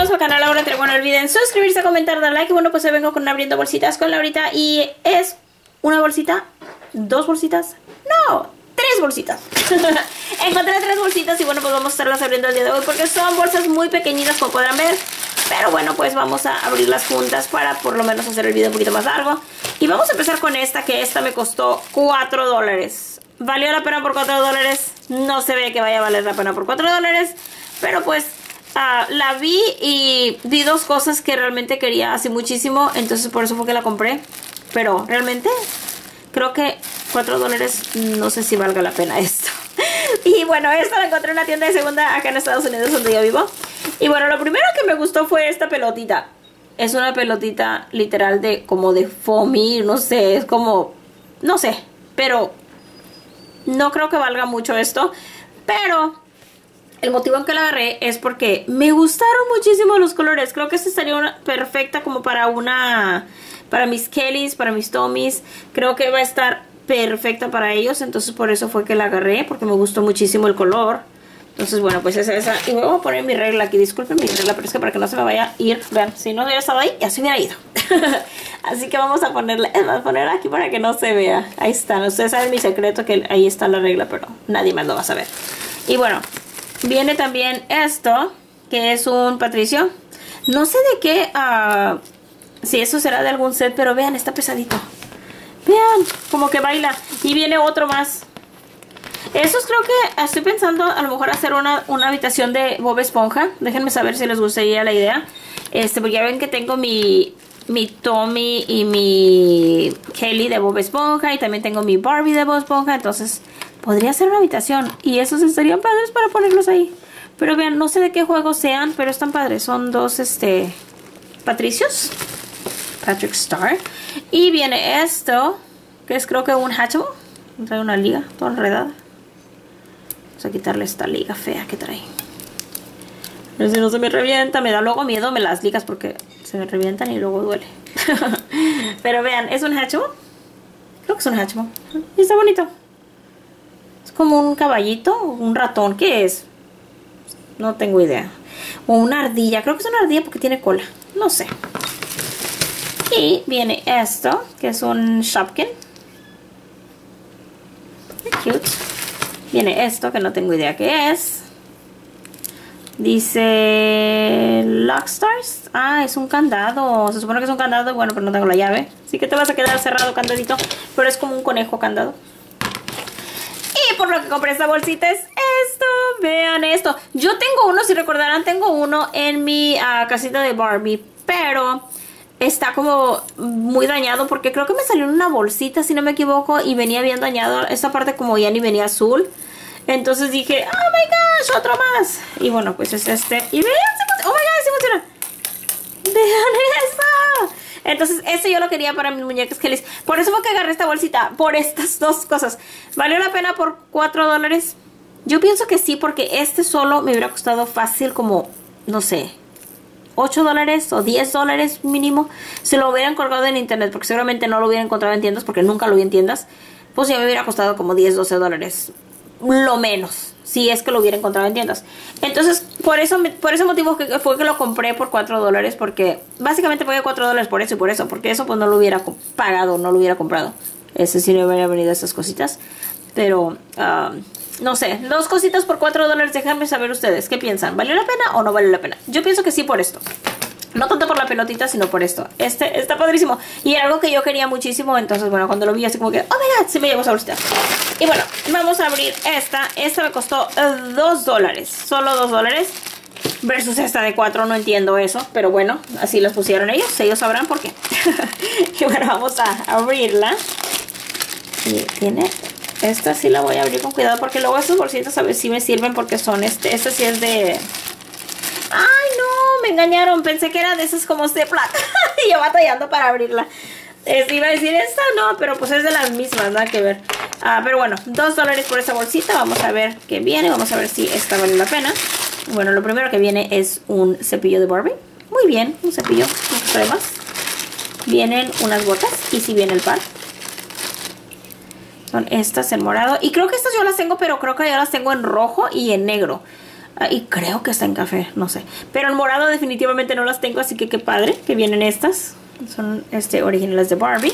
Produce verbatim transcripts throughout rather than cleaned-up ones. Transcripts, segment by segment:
nuevos al canal, ahora te bueno, no olviden suscribirse, comentar, dar like. Y bueno, pues hoy vengo con abriendo bolsitas con Laurita. Y es una bolsita, dos bolsitas, no, tres bolsitas. Encontré tres bolsitas y bueno, pues vamos a estarlas abriendo el día de hoy porque son bolsas muy pequeñitas, como podrán ver. Pero bueno, pues vamos a abrirlas juntas para por lo menos hacer el video un poquito más largo. Y vamos a empezar con esta, que esta me costó cuatro dólares. ¿Valió la pena por cuatro dólares? No se ve que vaya a valer la pena por cuatro dólares. Pero pues uh, la vi y vi dos cosas que realmente quería hace muchísimo. Entonces por eso fue que la compré. Pero realmente creo que cuatro dólares no sé si valga la pena esto. Y bueno, esta la encontré en una tienda de segunda acá en Estados Unidos donde yo vivo. Y bueno, lo primero que me gustó fue esta pelotita. Es una pelotita literal de como de foamy, no sé, es como, no sé, pero no creo que valga mucho esto. Pero el motivo en que la agarré es porque me gustaron muchísimo los colores. Creo que esta estaría una, perfecta como para una, para mis Kellys, para mis Tommys. Creo que va a estar perfecta para ellos, entonces por eso fue que la agarré, porque me gustó muchísimo el color. Entonces bueno, pues esa, esa, y voy a poner mi regla aquí, disculpen mi regla, pero es que para que no se me vaya a ir, vean, si no hubiera estado ahí, ya se hubiera ido. Así que vamos a ponerle, vamos a poner aquí para que no se vea. Ahí está, ustedes saben mi secreto, que ahí está la regla, pero nadie más lo va a saber. Y bueno, viene también esto, que es un Patricio. No sé de qué, uh, si eso será de algún set, pero vean, está pesadito. Vean, como que baila. Y viene otro más. Estos creo que estoy pensando a lo mejor hacer una, una habitación de Bob Esponja. Déjenme saber si les gustaría la idea. Este, porque ya ven que tengo mi, mi Tommy y mi Kelly de Bob Esponja. Y también tengo mi Barbie de Bob Esponja. Entonces podría ser una habitación. Y esos estarían padres para ponerlos ahí. Pero vean, no sé de qué juegos sean, pero están padres. Son dos, este, Patricios. Patrick Star. Y viene esto, que es creo que un Hatchable. Trae una liga toda enredada. Vamos a quitarle esta liga fea que trae. A ver si no se me revienta. Me da luego miedo me las ligas porque se me revientan y luego duele. Pero vean, es un Hatchable. Creo que es un Hatchable. Y está bonito. Es como un caballito, un ratón. ¿Qué es? No tengo idea. O una ardilla. Creo que es una ardilla porque tiene cola. No sé. Y viene esto, que es un Shopkin. Cute. Viene esto, que no tengo idea qué es. Dice Lock Stars. Ah, es un candado. Se supone que es un candado. Bueno, pero no tengo la llave. Así que te vas a quedar cerrado, candadito. Pero es como un conejo candado. Y por lo que compré esta bolsita es esto. Vean esto. Yo tengo uno, si recordarán, tengo uno en mi uh, casita de Barbie. Pero está como muy dañado porque creo que me salió en una bolsita, si no me equivoco, y venía bien dañado. Esta parte como ya ni venía azul. Entonces dije, oh my gosh, otro más. Y bueno, pues es este. Y vean, oh my gosh, sí funciona. Vean eso. Entonces este yo lo quería para mis muñecas Kellys. Por eso fue que agarré esta bolsita, por estas dos cosas. ¿Valió la pena por cuatro dólares? Yo pienso que sí, porque este solo me hubiera costado fácil como, no sé, ocho dólares o diez dólares mínimo. Si lo hubieran colgado en internet, porque seguramente no lo hubiera encontrado en tiendas, porque nunca lo vi en tiendas, pues ya me hubiera costado como diez, doce dólares. Lo menos, si es que lo hubiera encontrado en tiendas. Entonces, por eso por ese motivo que fue que lo compré por cuatro dólares, porque básicamente pagué cuatro dólares por eso y por eso, porque eso pues no lo hubiera pagado, no lo hubiera comprado. Ese sí no hubiera venido estas cositas. Pero, um, no sé, dos cositas por cuatro dólares, déjenme saber ustedes, ¿qué piensan? ¿Valió la pena o no valió la pena? Yo pienso que sí por esto. No tanto por la pelotita, sino por esto. Este está padrísimo. Y era algo que yo quería muchísimo. Entonces, bueno, cuando lo vi así como que, oh my god, sí me llevo esa bolsita. Y bueno, vamos a abrir esta. Esta me costó dos dólares. Solo dos dólares. Versus esta de cuatro, no entiendo eso. Pero bueno, así las pusieron ellos. Ellos sabrán por qué. Y bueno, vamos a abrirla. Y tiene... Esta sí la voy a abrir con cuidado porque luego estos bolsitos a ver si me sirven porque son este. Esta sí es de... ¡Ay, no! Me engañaron. Pensé que era de esas como de plata. Y yo batallando para abrirla. Es, iba a decir esta, no, pero pues es de las mismas, nada que ver. Ah, pero bueno, dos dólares por esa bolsita. Vamos a ver qué viene. Vamos a ver si esta vale la pena. Bueno, lo primero que viene es un cepillo de Barbie. Muy bien, un cepillo. No trae más. Vienen unas gotas y si viene el par. Son estas en morado. Y creo que estas yo las tengo, pero creo que yo las tengo en rojo y en negro. Ah, y creo que está en café, no sé. Pero en morado definitivamente no las tengo, así que qué padre que vienen estas. Son este, originales de Barbie.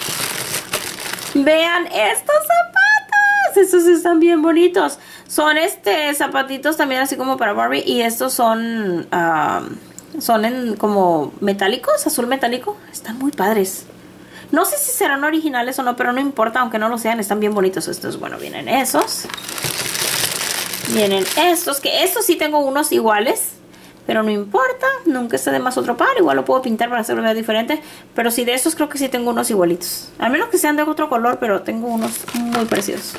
Vean estos zapatos. Estos están bien bonitos. Son este zapatitos también así como para Barbie. Y estos son... Uh, son en como metálicos, azul metálico. Están muy padres. No sé si serán originales o no, pero no importa, aunque no lo sean, están bien bonitos estos. Bueno, vienen esos. Vienen estos, que estos sí tengo unos iguales, pero no importa, nunca esté de más otro par. Igual lo puedo pintar para hacerlo diferente, pero sí de estos creo que sí tengo unos igualitos. Al menos que sean de otro color, pero tengo unos muy parecidos.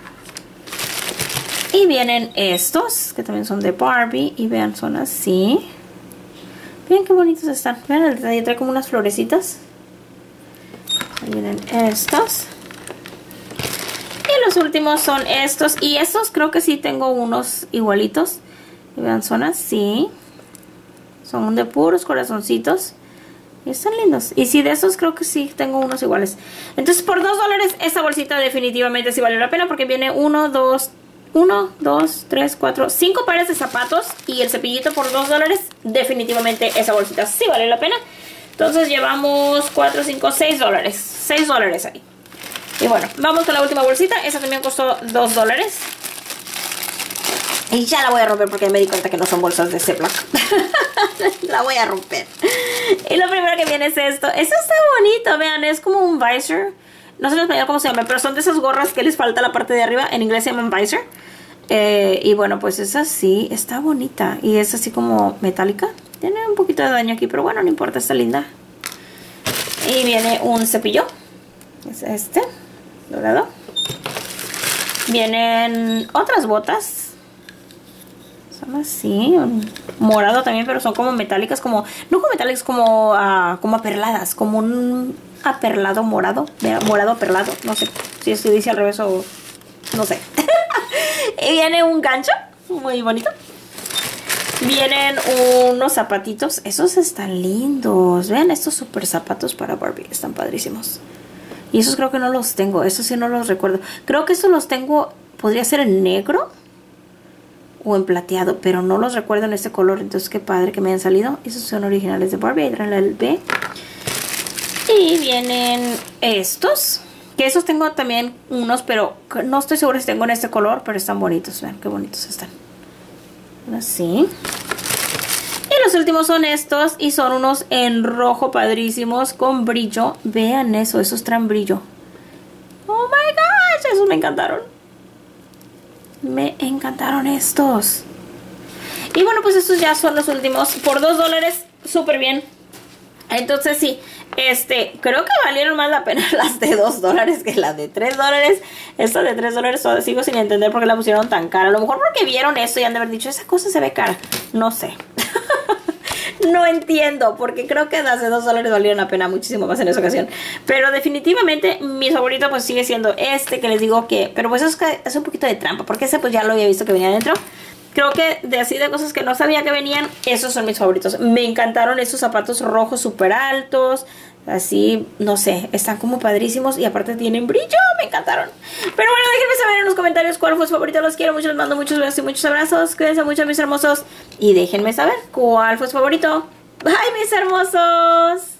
Y vienen estos, que también son de Barbie, y vean, son así. Vean qué bonitos están. Vean el detalle, trae como unas florecitas. Vienen estos. Y los últimos son estos. Y estos creo que sí tengo unos igualitos. Y vean, son así. Son de puros corazoncitos. Y están lindos. Y sí, de esos creo que sí tengo unos iguales. Entonces por dos dólares esta bolsita definitivamente sí valió la pena. Porque viene uno, dos, uno, dos, tres, cuatro, cinco pares de zapatos. Y el cepillito por dos dólares. Definitivamente esa bolsita sí valió la pena. Entonces llevamos cuatro, cinco, seis dólares. seis dólares ahí. Y bueno, vamos con la última bolsita. Esa también costó dos dólares. Y ya la voy a romper porque me di cuenta que no son bolsas de Ziploc. La voy a romper. Y lo primero que viene es esto. Esto está bonito, vean, es como un visor. No sé en español cómo se llama, pero son de esas gorras que les falta la parte de arriba. En inglés se llaman visor. Eh, y bueno, pues es así. Está bonita. Y es así como metálica. Tiene un poquito de daño aquí, pero bueno, no importa, está linda. Y viene un cepillo. Es este, dorado. Vienen otras botas. Son así, un morado también, pero son como metálicas, como... No como metálicas, como, uh, como aperladas, como un aperlado morado. Morado aperlado, no sé si se dice al revés o... no sé. Y viene un gancho, muy bonito. Vienen unos zapatitos. Esos están lindos. Vean estos super zapatos para Barbie. Están padrísimos. Y esos creo que no los tengo. Esos sí no los recuerdo. Creo que estos los tengo. Podría ser en negro o en plateado, pero no los recuerdo en este color. Entonces qué padre que me hayan salido. Esos son originales de Barbie. Ahí traen el B. Y vienen estos. Que esos tengo también unos, pero no estoy segura si tengo en este color. Pero están bonitos. Vean qué bonitos están. Así. Y los últimos son estos. Y son unos en rojo padrísimos con brillo. Vean eso, esos traen brillo. Oh my gosh, esos me encantaron. Me encantaron estos. Y bueno, pues estos ya son los últimos. Por dos dólares, súper bien. Entonces sí, este, creo que valieron más la pena las de dos dólares que las de tres dólares. Esta de tres dólares sigo sin entender por qué la pusieron tan cara. A lo mejor porque vieron esto y han de haber dicho, esa cosa se ve cara. No sé. No entiendo, porque creo que las de dos dólares valieron la pena muchísimo más en esa ocasión. Pero definitivamente mi favorito pues sigue siendo este que les digo que... Pero pues es, que es un poquito de trampa, porque ese pues ya lo había visto que venía adentro. Creo que de así de cosas que no sabía que venían, esos son mis favoritos. Me encantaron esos zapatos rojos súper altos. Así, no sé, están como padrísimos. Y aparte tienen brillo, me encantaron. Pero bueno, déjenme saber en los comentarios cuál fue su favorito. Los quiero mucho, les mando muchos besos y muchos abrazos. Cuídense mucho, mis hermosos. Y déjenme saber cuál fue su favorito. Bye, mis hermosos.